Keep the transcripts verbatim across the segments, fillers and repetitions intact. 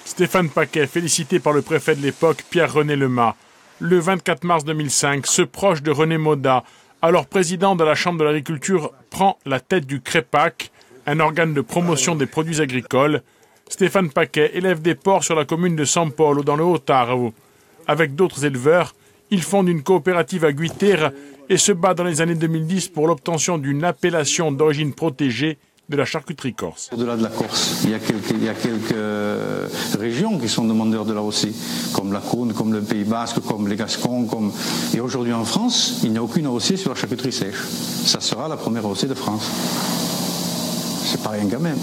Stéphane Paquet, félicité par le préfet de l'époque, Pierre-René Lemas. Le vingt-quatre mars deux mille cinq, ce proche de René Maudat, alors président de la Chambre de l'agriculture, prend la tête du CREPAC, un organe de promotion des produits agricoles. Stéphane Paquet élève des porcs sur la commune de San Polo, dans le Haut-Taro. Avec d'autres éleveurs, il fonde une coopérative à Guitire et se bat dans les années deux mille dix pour l'obtention d'une appellation d'origine protégée de la charcuterie corse. Au-delà de la Corse, il y a quelques, il y a quelques régions qui sont demandeurs de l'A O C, comme la Cône, comme le Pays Basque, comme les Gascons. Comme... Et aujourd'hui en France, il n'y a aucune A O C sur la charcuterie sèche. Ça sera la première A O C de France. C'est pas rien quand même.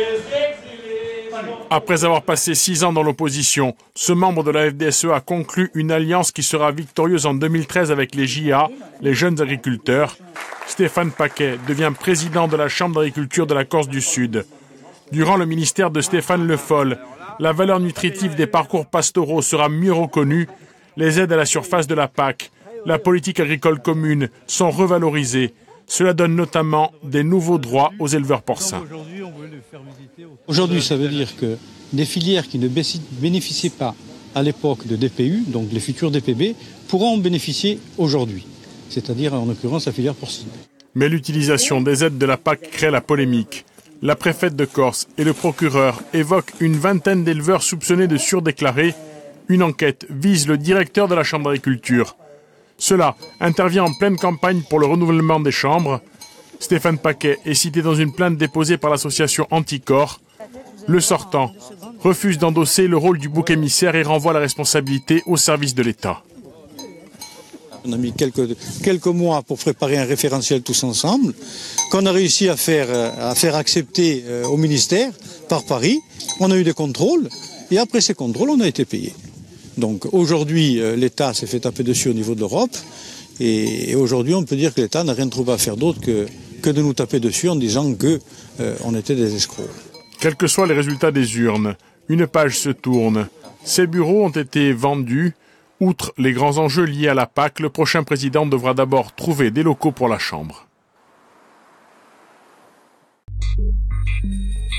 Après avoir passé six ans dans l'opposition, ce membre de la F D S E a conclu une alliance qui sera victorieuse en deux mille treize avec les J A, les jeunes agriculteurs. Stéphane Paquet devient président de la Chambre d'agriculture de la Corse du Sud. Durant le ministère de Stéphane Le Foll, la valeur nutritive des parcours pastoraux sera mieux reconnue. Les aides à la surface de la P A C, la politique agricole commune sont revalorisées. Cela donne notamment des nouveaux droits aux éleveurs porcins. Aujourd'hui, ça veut dire que des filières qui ne bénéficiaient pas à l'époque de D P U, donc les futurs D P B, pourront en bénéficier aujourd'hui, c'est-à-dire en l'occurrence la filière porcine. Mais l'utilisation des aides de la P A C crée la polémique. La préfète de Corse et le procureur évoquent une vingtaine d'éleveurs soupçonnés de surdéclarer. Une enquête vise le directeur de la Chambre d'agriculture. Cela intervient en pleine campagne pour le renouvellement des chambres. Stéphane Paquet est cité dans une plainte déposée par l'association Anticorps. Le sortant refuse d'endosser le rôle du bouc émissaire et renvoie la responsabilité au service de l'État. On a mis quelques, quelques mois pour préparer un référentiel tous ensemble, qu'on a réussi à faire, à faire accepter au ministère par Paris. On a eu des contrôles et après ces contrôles, on a été payé. Donc aujourd'hui, l'État s'est fait taper dessus au niveau de l'Europe et aujourd'hui, on peut dire que l'État n'a rien trouvé à faire d'autre que, que de nous taper dessus en disant qu'on euh, était des escrocs. Quels que soient les résultats des urnes, une page se tourne. Ces bureaux ont été vendus. Outre les grands enjeux liés à la P A C, le prochain président devra d'abord trouver des locaux pour la Chambre.